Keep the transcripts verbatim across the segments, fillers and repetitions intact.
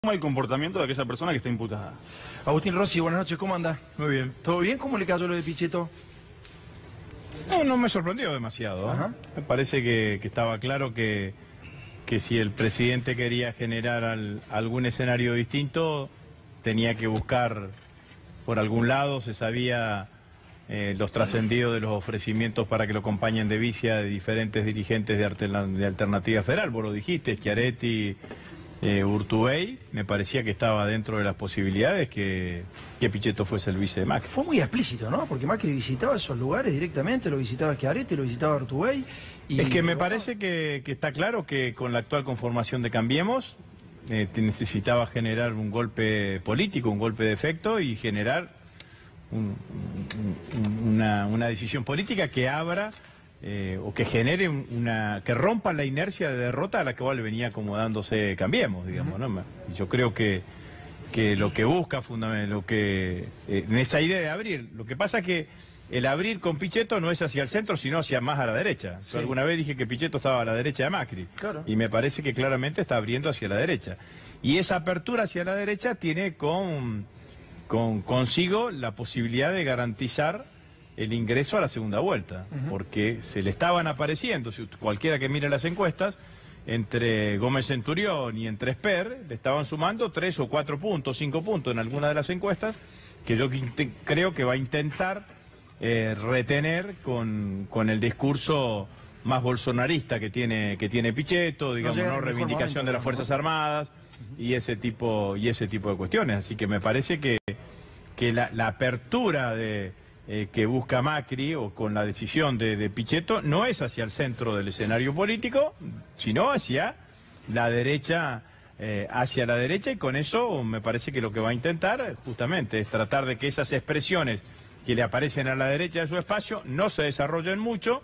el comportamiento de aquella persona que está imputada. Agustín Rossi, buenas noches, ¿cómo anda? Muy bien. ¿Todo bien? ¿Cómo le cayó lo de Pichetto? No, no me sorprendió demasiado. ¿eh? Ajá. Me parece que, que estaba claro que, que si el presidente quería generar al- algún escenario distinto, tenía que buscar por algún lado. Se sabía eh, los trascendidos de los ofrecimientos para que lo acompañen de vicia de diferentes dirigentes de, Alterna- de Alternativa Federal. Vos lo dijiste, Schiaretti, eh, Urtubey. Me parecía que estaba dentro de las posibilidades que, que Pichetto fuese el vice de Macri. Fue muy explícito, ¿no? Porque Macri visitaba esos lugares directamente, lo visitaba Schiaretti, lo visitaba Urtubey. Y... Es que me parece que, que está claro que con la actual conformación de Cambiemos eh, te necesitaba generar un golpe político, un golpe de efecto y generar un- un- una, una decisión política que abra eh, o que genere un- una, que rompa la inercia de derrota a la que le venía acomodándose Cambiemos, digamos, ¿no? Y yo creo que, que lo que busca fundamentalmente, lo que eh, en esa idea de abrir, lo que pasa es que el abrir con Pichetto no es hacia el centro, sino hacia más a la derecha. Sí. Yo alguna vez dije que Pichetto estaba a la derecha de Macri. Claro. Y me parece que claramente está abriendo hacia la derecha. Y esa apertura hacia la derecha tiene con, con consigo la posibilidad de garantizar el ingreso a la segunda vuelta. Ujú. Porque se le estaban apareciendo, si cualquiera que mire las encuestas, entre Gómez Centurión y entre Esper, le estaban sumando tres o cuatro puntos, cinco puntos en alguna de las encuestas, que yo inte- creo que va a intentar eh, retener con, con el discurso más bolsonarista que tiene, que tiene Pichetto, digamos, llega en ¿no? el mejor Reivindicación momento, de las digamos, Fuerzas ¿no? Armadas y ese tipo, y ese tipo de cuestiones. Así que me parece que, que la, la apertura de, eh, que busca Macri o con la decisión de, de Pichetto no es hacia el centro del escenario político, sino hacia la derecha, eh, hacia la derecha, y con eso me parece que lo que va a intentar justamente es tratar de que esas expresiones que le aparecen a la derecha de su espacio no se desarrollen mucho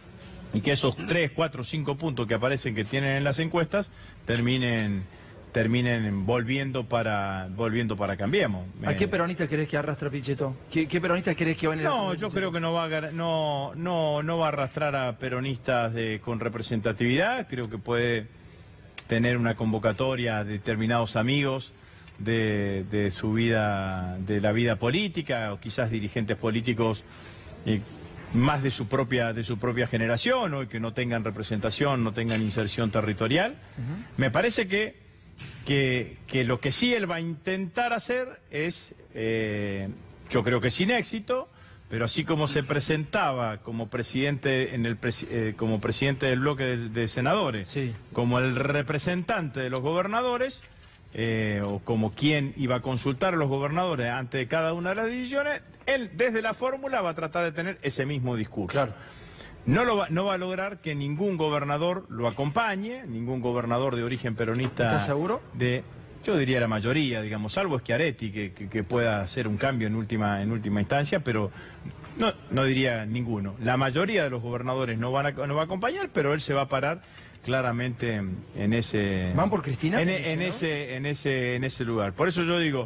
y que esos tres, cuatro, cinco puntos que aparecen que tienen en las encuestas terminen terminen volviendo para volviendo para Cambiemos. ¿A Me- qué peronista crees que arrastra Pichetto? ¿Qué, qué peronistas crees que van a ir a No, defender yo Pichetto? creo que no va a gar- no no no va a arrastrar a peronistas de, con representatividad. Creo que puede tener una convocatoria a determinados amigos de, de su vida, de la vida política, o quizás dirigentes políticos eh, más de su propia de su propia generación, o que no tengan representación, no tengan inserción territorial. Ujú. Me parece que, que, que lo que sí él va a intentar hacer es, eh, yo creo que sin éxito, pero así como se presentaba como presidente en el presi- eh, como presidente del bloque de, de senadores, Sí. como el representante de los gobernadores, eh, o como quien iba a consultar a los gobernadores antes de cada una de las decisiones, él desde la fórmula va a tratar de tener ese mismo discurso. Claro. No, lo va, no va a lograr que ningún gobernador lo acompañe, ningún gobernador de origen peronista. ¿Estás seguro? De, yo diría la mayoría, digamos, salvo Schiaretti, que, que, que pueda hacer un cambio en última, en última instancia, pero no, no diría ninguno. La mayoría de los gobernadores no van a, no va a acompañar, pero él se va a parar claramente en, en ese... ¿Van por Cristina? En, Dice, en ¿no? ese, en, ese, en ese lugar. Por eso yo digo...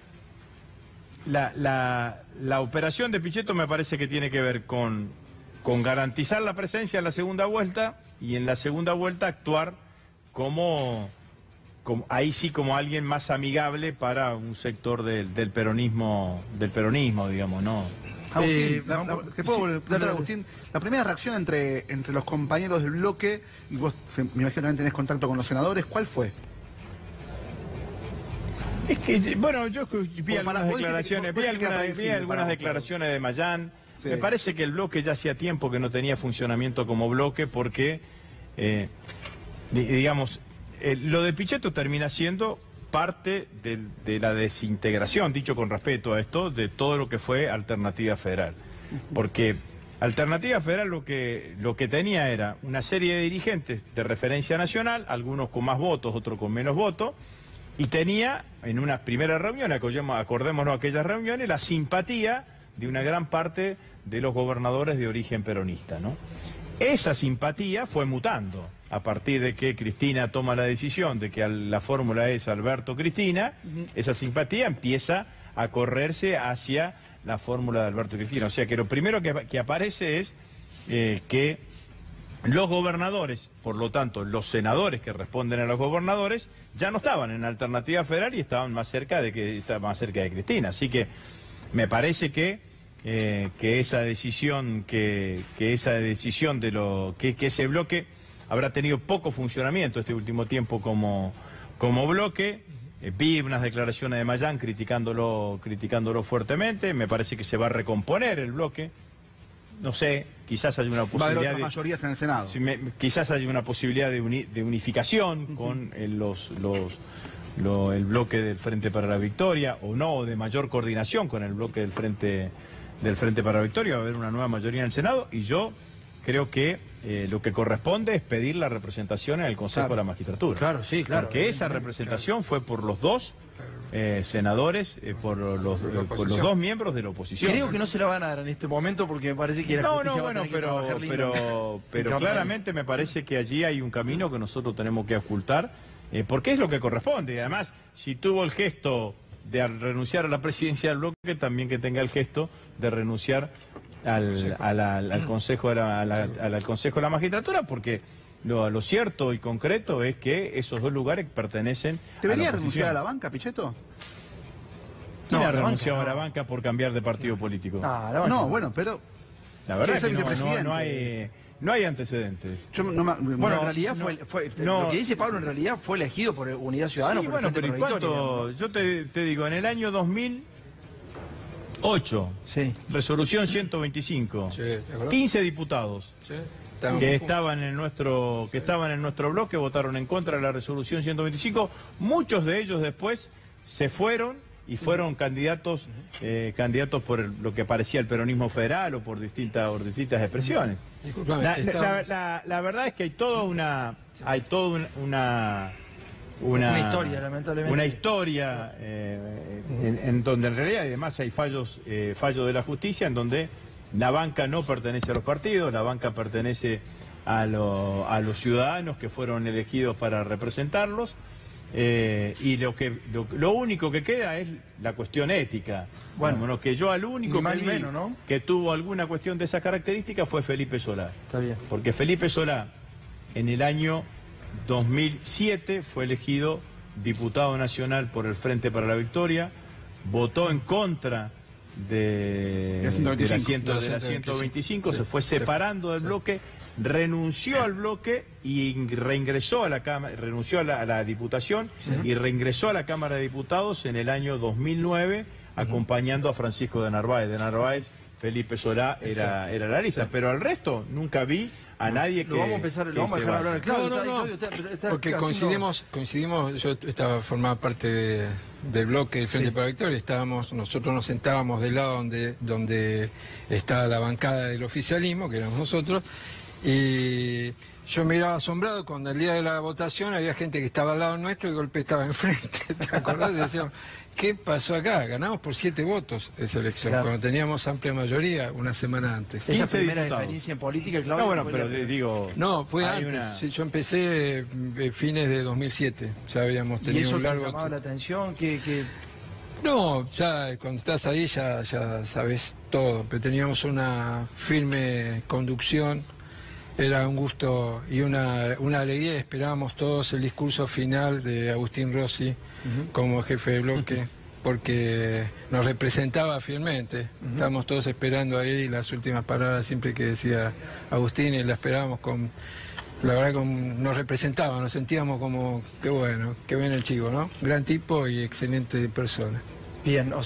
La, la, la operación de Pichetto me parece que tiene que ver con, con garantizar la presencia en la segunda vuelta, y en la segunda vuelta actuar como, como ahí sí como alguien más amigable para un sector del, del peronismo, del peronismo, digamos, ¿no? Agustín, Eh, la- vamos- la- ¿te puedo sí, preguntar, dale, dale. Agustín? La primera reacción entre, entre los compañeros del bloque, y vos se- me imagino que también tenés contacto con los senadores, ¿cuál fue? Es que, bueno, yo vi Por- para- algunas vos dijiste que- declaraciones, vos vi dijiste que era algunas, vi previsible algunas para vos, declaraciones de Mayán. Sí. Me parece que el bloque ya hacía tiempo que no tenía funcionamiento como bloque porque, eh, di- digamos, eh, lo de Pichetto termina siendo parte del- de la desintegración, dicho con respeto a esto, de todo lo que fue Alternativa Federal. Porque Alternativa Federal lo que, lo que tenía era una serie de dirigentes de referencia nacional, algunos con más votos, otros con menos votos, y tenía en unas primeras reuniones, acordémonos, acordémonos aquellas reuniones, la simpatía de una gran parte de los gobernadores de origen peronista, ¿no? Esa simpatía fue mutando a partir de que Cristina toma la decisión de que al- la fórmula es Alberto Cristina. Esa simpatía empieza a correrse hacia la fórmula de Alberto Cristina. O sea que lo primero que, que aparece es eh, que Los gobernadores, por lo tanto, los senadores que responden a los gobernadores, ya no estaban en Alternativa Federal y estaban más cerca de que estaban más cerca de Cristina. Así que me parece que, eh, que esa decisión, que, que esa decisión de lo, que, que ese bloque habrá tenido poco funcionamiento este último tiempo como, como bloque. Eh, vi unas declaraciones de Mayán criticándolo, criticándolo fuertemente. Me parece que se va a recomponer el bloque. No sé, quizás hay una posibilidad. Va a haber otras de, mayorías en el Senado. Si me, quizás hay una posibilidad de, uni, de unificación uh-huh. con eh, los, los, lo, el bloque del Frente para la Victoria, o no, de mayor coordinación con el bloque del Frente, del Frente para la Victoria. Va a haber una nueva mayoría en el Senado y yo creo que eh, lo que corresponde es pedir la representación en el Consejo claro. de la Magistratura. Claro, sí, claro. Porque esa representación claro. fue por los dos Eh, senadores, eh, por, los, eh, por los dos miembros de la oposición. Creo que no se la van a dar en este momento porque me parece que la no, justicia no, va bueno, a tener pero, que trabajar lindo. pero, pero claramente me parece que allí hay un camino que nosotros tenemos que ocultar, eh, porque es lo que corresponde. Y además, si tuvo el gesto de renunciar a la presidencia del bloque, también que tenga el gesto de renunciar al, a la, al, al Consejo de la, a la, al, al Consejo de la Magistratura, porque Lo, lo cierto y concreto es que esos dos lugares pertenecen ¿Debería a la renunciar a la banca, Pichetto? ¿Quién No, ha la renunciado banca, a la no. banca por cambiar de partido político? Ah, la banca No, no. bueno, pero... La verdad es ¿quién que es el no, no, vicepresidente? no hay, no hay antecedentes. Yo no me- Bueno, bueno, en realidad no, fue, fue no. lo que dice Pablo en realidad fue elegido por Unidad Ciudadana. Sí, por bueno, el Frente pero ¿y para la Victoria, cuánto? Yo te, te digo, en el año dos mil ocho, Sí. resolución ciento veinticinco, Sí, ¿te acordás? quince diputados Sí, estamos- que estaban en nuestro que estaban en nuestro bloque votaron en contra de la resolución ciento veinticinco. Muchos de ellos después se fueron y fueron candidatos eh, candidatos por el- lo que parecía el peronismo federal o por distintas por distintas expresiones. Disculpame, La, la- estábamos- la- la verdad es que hay toda una hay toda un- una una, Una historia, lamentablemente. una historia eh, en, en donde en realidad además hay fallos eh, fallos de la justicia en donde la banca no pertenece a los partidos, la banca pertenece a, lo- a los ciudadanos que fueron elegidos para representarlos. Eh, y lo que lo, lo único que queda es la cuestión ética. Bueno, Bueno, que yo al único ni más que, ni vi menos, ¿no? que tuvo alguna cuestión de esa característica fue Felipe Solá. Está bien. Porque Felipe Solá en el año dos mil siete fue elegido diputado nacional por el Frente para la Victoria, votó en contra de, De la ciento de la, veinticinco. ciento- de la De la ciento veinticinco, sí. se fue Sí. separando del Sí. bloque, renunció al bloque y reingresó a la Cámara, renunció a la, a la Diputación y reingresó a la Cámara de Diputados en el año dos mil nueve, acompañando a Francisco de Narváez. De Narváez, Felipe Solá era, Exacto. era la lista, Sí. pero al resto nunca vi a nadie que Lo vamos a empezar, que lo vamos a se dejar vaya. hablar. Claro, no, no, está- no, Claudio, está- está porque haciendo- coincidimos, coincidimos, yo estaba formaba parte de- del bloque del Frente Sí. para la Victoria, estábamos, nosotros nos sentábamos del lado donde, donde está la bancada del oficialismo, que éramos nosotros, y yo miraba asombrado cuando el día de la votación había gente que estaba al lado nuestro y de golpe estaba enfrente, ¿te acordás? Y decíamos, ¿qué pasó acá? Ganamos por siete votos esa elección, Claro. cuando teníamos amplia mayoría una semana antes. Esa quince primera diputados. experiencia en política, Claudio. No, bueno, fue pero la- eh, digo... No, fue hay antes. una- Sí, yo empecé eh, fines de dos mil siete. Ya habíamos ¿Y tenido eso un te largo. llamaba la atención? que que No, ya cuando estás ahí ya, ya sabes todo. Pero teníamos una firme conducción. Era un gusto y una, una alegría. Esperábamos todos el discurso final de Agustín Rossi como jefe de bloque, porque nos representaba fielmente. Estábamos todos esperando ahí las últimas palabras siempre que decía Agustín y la esperábamos con... La verdad que nos representaba, nos sentíamos como, qué bueno, qué bien el chico, ¿no? Gran tipo y excelente persona. bien, o